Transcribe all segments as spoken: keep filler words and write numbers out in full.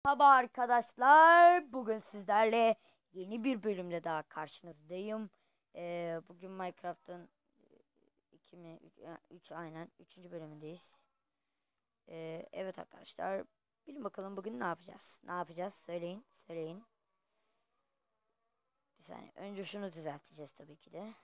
Merhaba arkadaşlar. Bugün sizlerle yeni bir bölümle daha karşınızdayım. Ee, bugün Minecraft'ın iki mi üç aynen üçüncü bölümündeyiz. Ee, evet arkadaşlar. Bilin bakalım bugün ne yapacağız? Ne yapacağız? Söyleyin, söyleyin. Bir saniye. Önce şunu düzelteceğiz tabii ki de.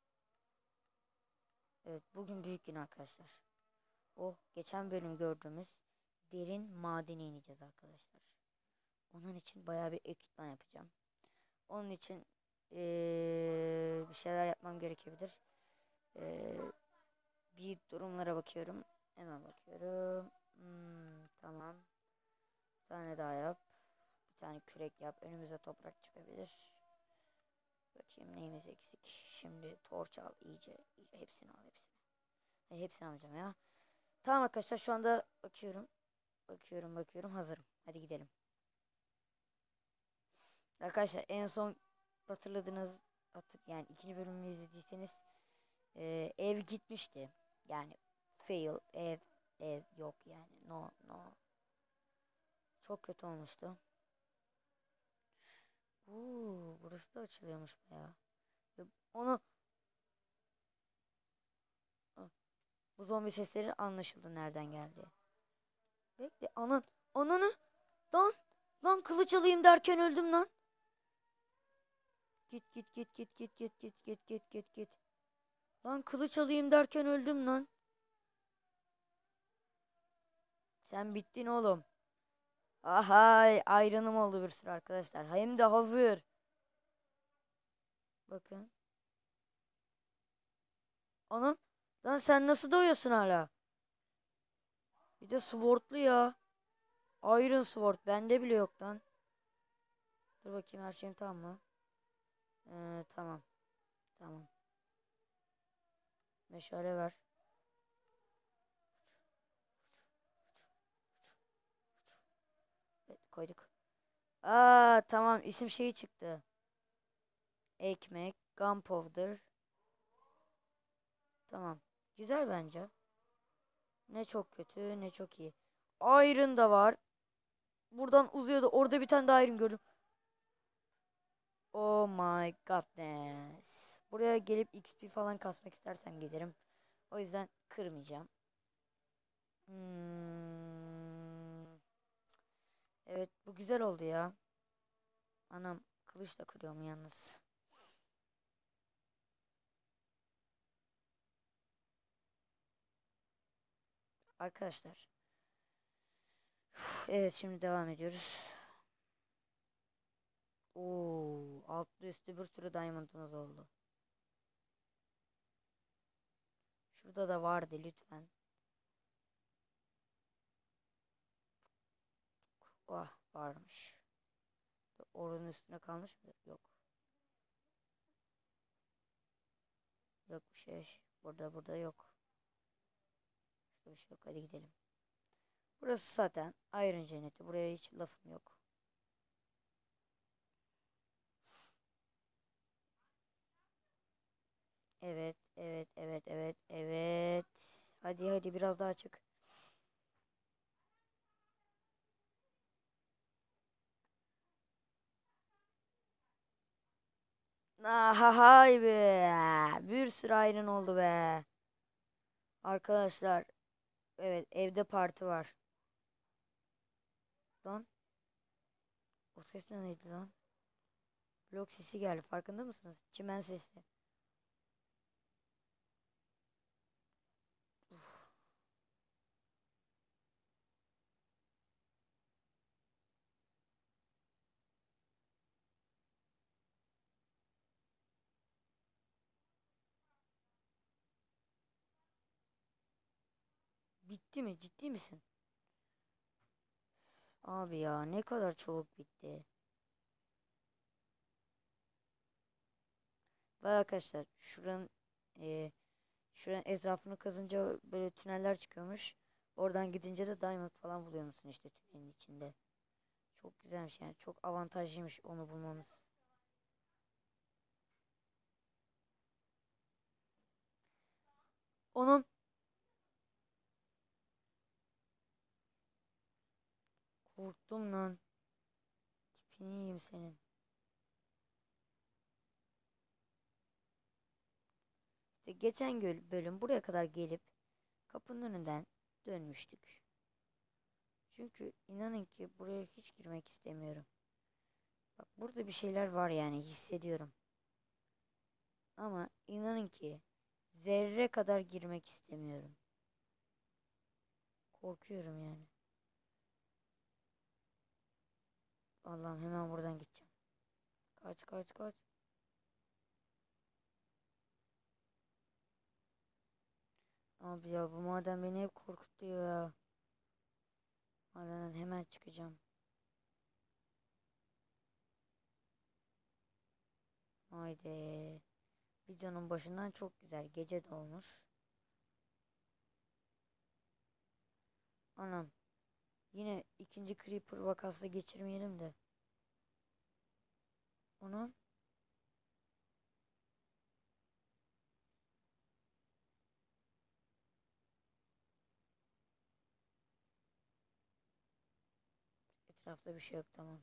Evet, bugün büyük gün arkadaşlar. O geçen bölüm gördüğümüz derin madene ineceğiz arkadaşlar. Onun için bayağı bir ekipman yapacağım. Onun için eee, bir şeyler yapmam gerekebilir. Eee, bir durumlara bakıyorum. Hemen bakıyorum. Hmm, tamam. Bir tane daha yap. Bir tane kürek yap. Önümüze toprak çıkabilir. Bakayım neyimiz eksik. Şimdi torç al iyice. iyice hepsini al hepsini. Hayır, hepsini alacağım ya. Tamam arkadaşlar şu anda bakıyorum. Bakıyorum bakıyorum hazırım. Hadi gidelim. Arkadaşlar en son hatırladığınız hatır, yani ikinci bölümü izlediyseniz Ee, ev gitmişti. Yani fail ev ev yok yani no no. Çok kötü olmuştu. Uuu burası da açılıyormuş baya. Onu ah, bu zombi sesleri anlaşıldı nereden geldi. Bekle anan ananı lan lan kılıç alayım derken öldüm lan. Git git git git git git git git git git git. Lan kılıç alayım derken öldüm lan. Sen bittin oğlum. Ahay ayranım oldu bir sürü arkadaşlar. Hem de hazır. Bakın. Anam. Lan sen nasıl doyuyorsun hala? Bir de swordlu ya. Iron sword. Bende bile yok lan. Dur bakayım her şeyim tamam mı? Ee, tamam. Tamam. Meşale ver. Evet, koyduk. Aa tamam isim şeyi çıktı. Ekmek. Gunpowder. Tamam. Güzel bence. Ne çok kötü ne çok iyi. Iron da var. Buradan uzuyordu. Orada bir tane daha iron gördüm. Oh my godness. Buraya gelip X P falan kasmak istersem gelirim. O yüzden kırmayacağım. Hmm. Evet bu güzel oldu ya. Anam kılıçla kırıyorum yalnız. Arkadaşlar. Evet şimdi devam ediyoruz. Oo, altlı üstü bir sürü diamond'ımız oldu. Şurada da vardı lütfen. Oh varmış. Oranın üstüne kalmış mı? Yok. Yok bir şey. Burada burada yok. Şurada bir şey yok. Hadi gidelim. Burası zaten Iron Cenneti. Buraya hiç lafım yok. Evet, evet, evet, evet, evet. Hadi hadi biraz daha çık. Aha hay be. Bir sürü ayran oldu be. Arkadaşlar, evet evde parti var. Lan, o ses ne neydi lan? Blok sesi geldi. Farkında mısınız? Çimen sesi. Uf, bitti mi? Ciddi misin? Abi ya ne kadar çabuk bitti. Ve arkadaşlar şuranın e, şuranın etrafını kazınca böyle tüneller çıkıyormuş. Oradan gidince de diamond falan buluyor musun işte tünelin içinde. Çok güzelmiş yani. Çok avantajlıymış onu bulmamız. Onun korktum lan. Tipini yiyeyim senin. İşte geçen bölüm buraya kadar gelip kapının önünden dönmüştük. Çünkü inanın ki buraya hiç girmek istemiyorum. Bak burada bir şeyler var yani hissediyorum. Ama inanın ki zerre kadar girmek istemiyorum. Korkuyorum yani. Allah'ım hemen buradan gideceğim. Kaç kaç kaç. Abi ya bu maden beni hep korkutuyor ya. Madenden hemen çıkacağım. Haydi. Videonun başından çok güzel. Gece dolmuş. Anam. Yine ikinci Creeper vakası geçirmeyelim de. Onu etrafta bir şey yok, tamam.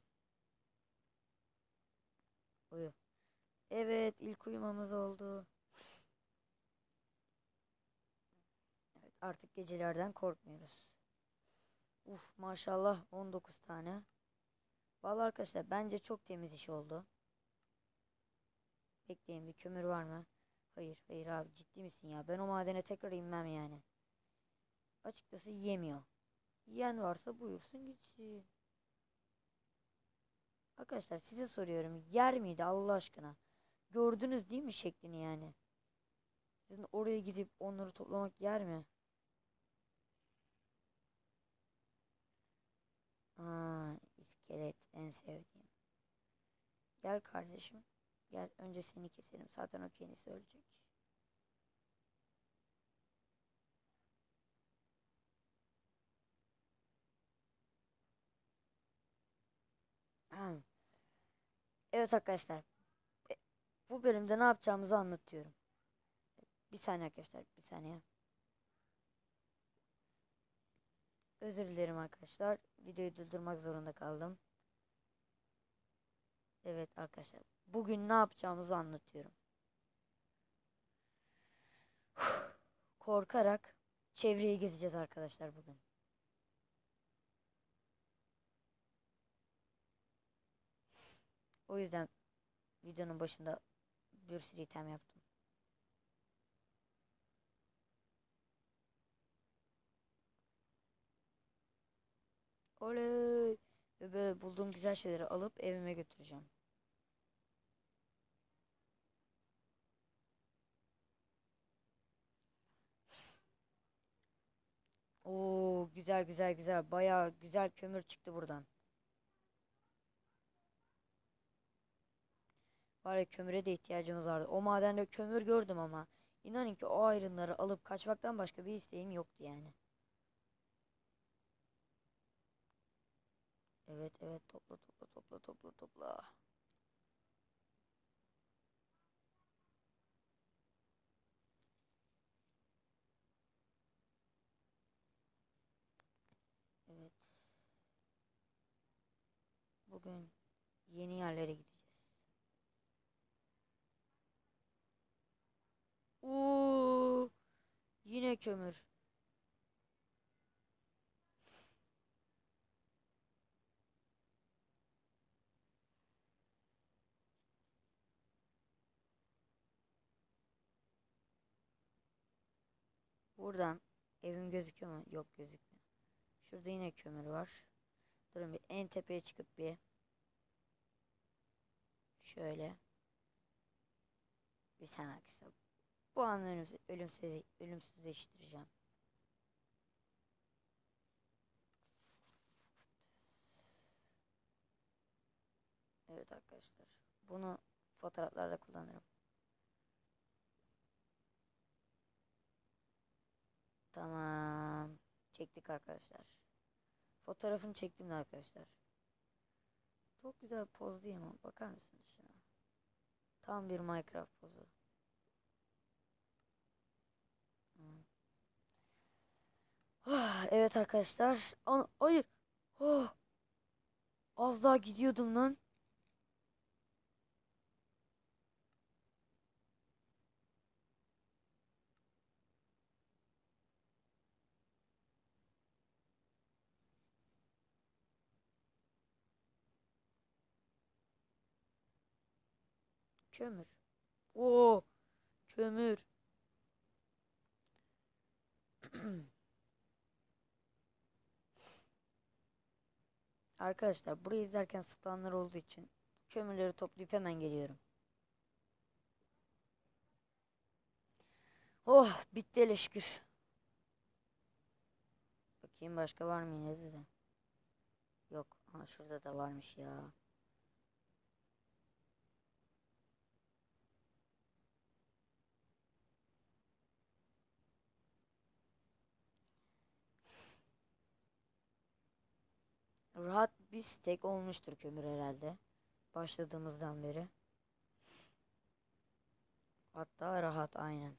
Uyu. Evet, ilk uyumamız oldu. Evet, artık gecelerden korkmuyoruz. Uf maşallah on dokuz tane. Vallahi arkadaşlar bence çok temiz iş oldu. Bekleyin, bir kömür var mı? Hayır hayır abi, ciddi misin ya? Ben o madene tekrar inmem yani. Açıkçası yemiyor. Yiyen varsa buyursun gitsin. Arkadaşlar size soruyorum. Yer miydi Allah aşkına? Gördünüz değil mi şeklini yani? Sizin oraya gidip onları toplamak yer mi? Aa, iskelet en sevdiğim. Gel kardeşim. Gel önce seni keselim. Zaten o kendisi ölecek. Evet arkadaşlar. e, Bu bölümde ne yapacağımızı anlatıyorum. Bir saniye arkadaşlar. Bir saniye. Özür dilerim arkadaşlar. Videoyu durdurmak zorunda kaldım. Evet arkadaşlar. Bugün ne yapacağımızı anlatıyorum. Korkarak çevreyi gezeceğiz arkadaşlar bugün. O yüzden videonun başında bir sürü item yaptım. Oley! Ve böyle bulduğum güzel şeyleri alıp evime götüreceğim. Oo güzel güzel güzel. Bayağı güzel kömür çıktı buradan. Var ya, kömüre de ihtiyacımız vardı. O madende kömür gördüm ama inanın ki o ayrınları alıp kaçmaktan başka bir isteğim yoktu yani. Evet evet, topla topla topla topla topla. Evet, bugün yeni yerlere gideceğiz. Oo, yine kömür. Buradan evim gözüküyor mu? Yok, gözükmüyor. Şurada yine kömür var. Durun bir en tepeye çıkıp bir şöyle bir saniye arkadaşlar. Bu an ölümsüz, ölümsüz, ölümsüzleştireceğim. Evet arkadaşlar. Bunu fotoğraflarda kullanırım. Tamam. Çektik arkadaşlar. Fotoğrafını çektim de arkadaşlar. Çok güzel poz değil mi? Bakar mısınız şuna? Tam bir Minecraft pozu. Hmm. Ah, evet arkadaşlar. An hayır. Oh, Az daha gidiyordum lan. Kömür. Oo, kömür. Arkadaşlar burayı izlerken spamlar olduğu için kömürleri toplayıp hemen geliyorum. Oh, bitti hele şükür. Bakayım başka var mı yine de. Yok. Ha, şurada da varmış ya. Rahat bir stek olmuştur kömür herhalde. Başladığımızdan beri. Hatta rahat aynen.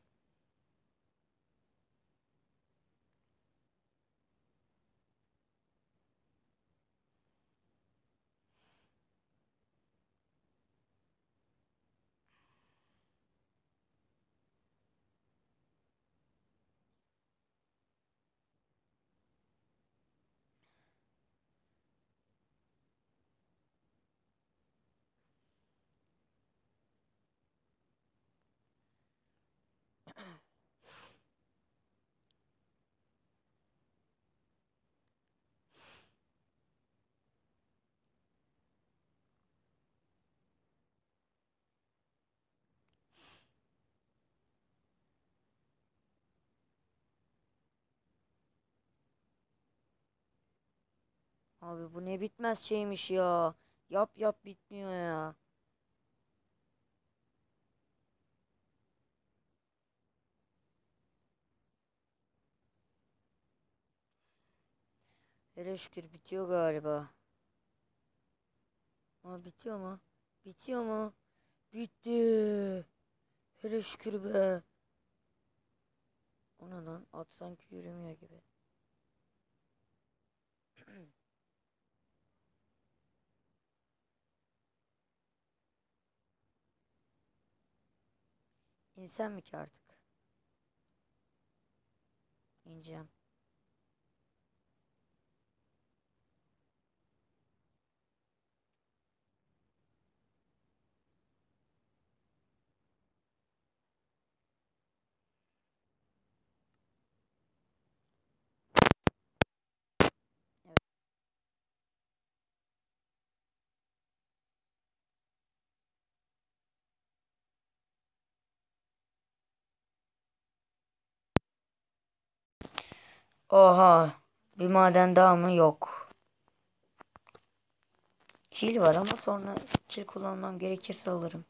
Abi bu ne bitmez şeymiş ya. Yap yap bitmiyor ya. Hele şükür bitiyor galiba. Aa, bitiyor mu? Bitiyor mu? Bitti. Hele şükür be. Ona lan at sanki yürümüyor gibi. İnsan mı ki artık? İneceğim. Evet. Oha. Bir maden daha mı? Yok. Kil var ama sonra kil kullanmam gerekirse alırım.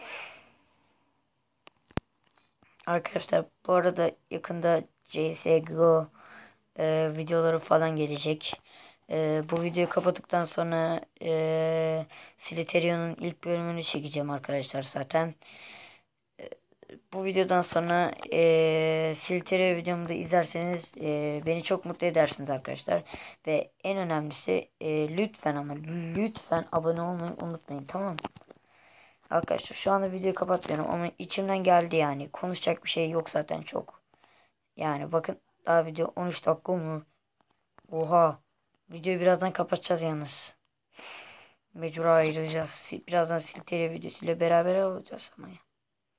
Arkadaşlar bu arada yakında C S G O e, videoları falan gelecek. E, bu videoyu kapattıktan sonra e, Slytherion'un ilk bölümünü çekeceğim arkadaşlar zaten. Bu videodan sonra e, Slytherin videomu da izlerseniz e, beni çok mutlu edersiniz arkadaşlar. Ve en önemlisi e, lütfen ama lütfen abone olmayı unutmayın, tamam mı? Arkadaşlar şu anda videoyu kapatmıyorum ama içimden geldi yani. Konuşacak bir şey yok zaten çok. Yani bakın daha video on üç dakika mı? Oha. Videoyu birazdan kapatacağız yalnız. Mecbur ayrılacağız. Birazdan Slytherin videosuyla beraber olacağız ama ya.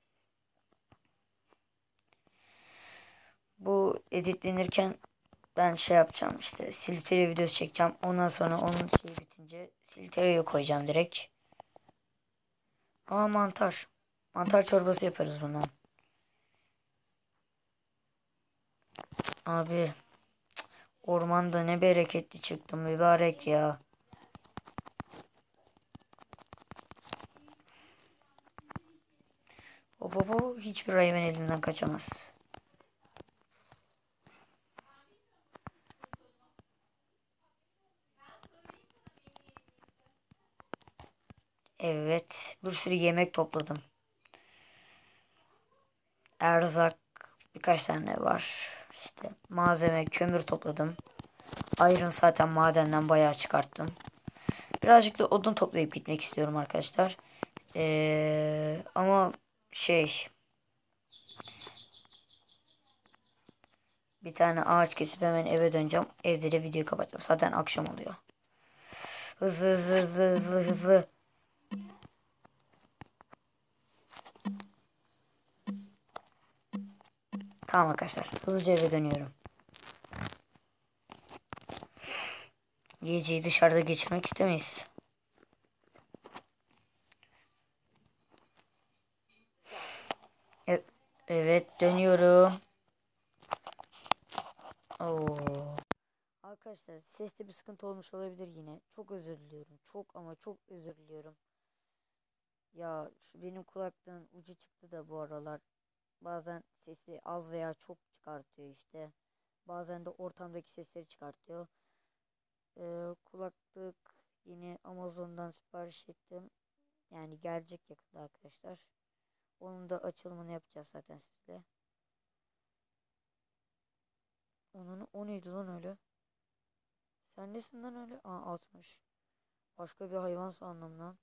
Bu editlenirken ben şey yapacağım işte. Slytherin videosu çekeceğim. Ondan sonra onun şeyi bitince Slytherin'e koyacağım direkt. Aa, mantar. Mantar çorbası yaparız bundan. Abi ormanda ne bereketli çıktım mübarek ya. Hop hop hop, hiçbir hayvan elinden kaçamaz. Evet, bir sürü yemek topladım. Erzak birkaç tane var. İşte malzeme, kömür topladım. Iron zaten madenden bayağı çıkarttım. Birazcık da odun toplayıp gitmek istiyorum arkadaşlar. Ee, ama şey bir tane ağaç kesip hemen eve döneceğim. Evde de videoyu kapatacağım. Zaten akşam oluyor. Hızlı hızlı hızlı hızlı hızlı. Tamam arkadaşlar. Hızlıca eve dönüyorum. Geceyi dışarıda geçirmek istemeyiz. E evet dönüyorum. Oo. Arkadaşlar seste bir sıkıntı olmuş olabilir yine. Çok özür diliyorum. Çok ama çok özür diliyorum. Ya şu benim kulaklığın ucu çıktı da bu aralar. Bazen sesi az veya çok çıkartıyor işte. Bazen de ortamdaki sesleri çıkartıyor. Ee, kulaklık yine Amazon'dan sipariş ettim. Yani gelecek yakında arkadaşlar. Onun da açılımını yapacağız zaten sizle. Onun o neydi lan öyle? Sen nesin lan öyle? Aa altmış. Başka bir hayvan sandım lan.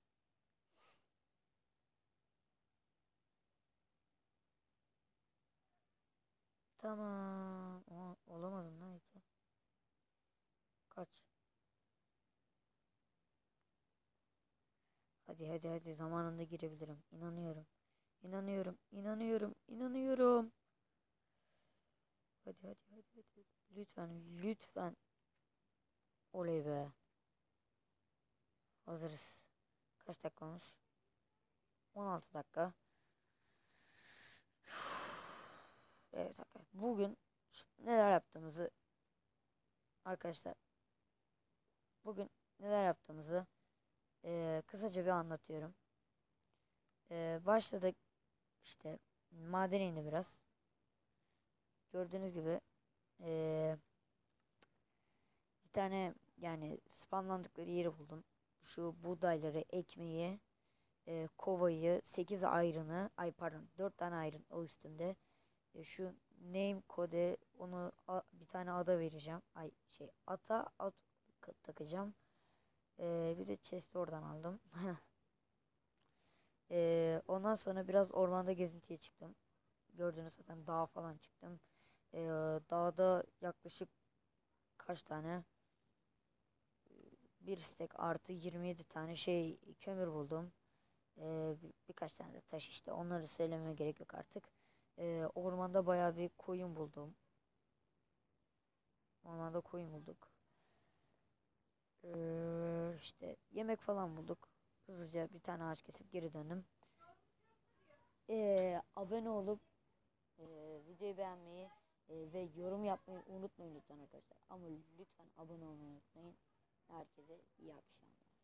Tamam. Aa, olamadım lan hiç. Kaç. Hadi hadi hadi zamanında girebilirim. İnanıyorum. İnanıyorum. İnanıyorum. İnanıyorum. Hadi hadi hadi hadi. Lütfen lütfen. Oley be. Hazırız. Kaç dakika olmuş? on altı dakika. Evet arkadaşlar. Bugün neler yaptığımızı arkadaşlar bugün neler yaptığımızı eee, kısaca bir anlatıyorum. Eee, başladık işte madene indi biraz. Gördüğünüz gibi eee, bir tane yani spamlandıkları yeri buldum. Şu buğdayları, ekmeği, eee, kovayı, sekiz ayrını, ay pardon dört tane ayrın o üstünde. E, şu name kode onu a- bir tane ada vereceğim. Ay şey ata at takacağım. Ee, bir de chest oradan aldım. Ee, ondan sonra biraz ormanda gezintiye çıktım. Gördüğünüz zaten dağa falan çıktım. Ee, Dağda yaklaşık kaç tane? Bir stek artı yirmi yedi tane şey kömür buldum. Ee, bir- birkaç tane de taş işte. Onları söylememe gerek yok artık. Ee, ormanda bayağı bir koyun buldum. Ormanda koyun bulduk. Ee, işte yemek falan bulduk. Hızlıca bir tane ağaç kesip geri döndüm. Ee, abone olup e, videoyu beğenmeyi e, ve yorum yapmayı unutmayın lütfen arkadaşlar. Ama lütfen abone olmayı unutmayın. Herkese iyi akşamlar.